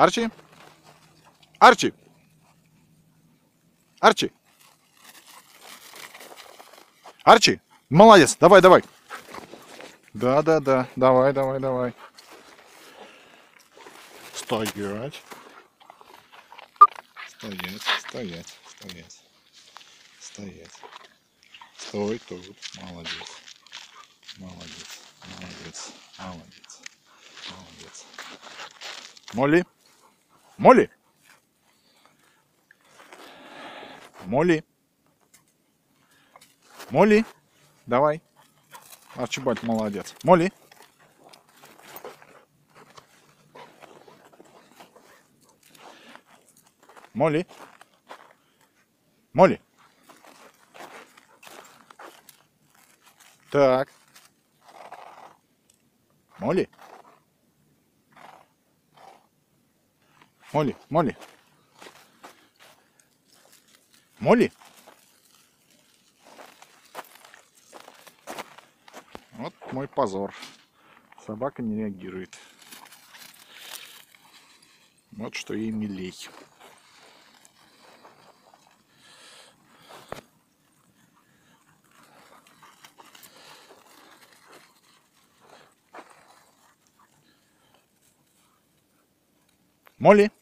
Арчи. Арчи. Арчи. Арчи. Молодец. Давай, давай. Да, да, да. Давай, давай, давай. Стоять. Стоять, стоять, стоять. Стоять. Стой тут. Молодец. Молодец. Молодец. Молодец. Молодец. Молли. Молли. Молли. Молли. Давай. Арчибальд молодец. Молли. Молли. Молли. Так. Молли. Молли. Молли. Молли. Вот мой позор. Собака не реагирует. Вот что ей милей. Молли.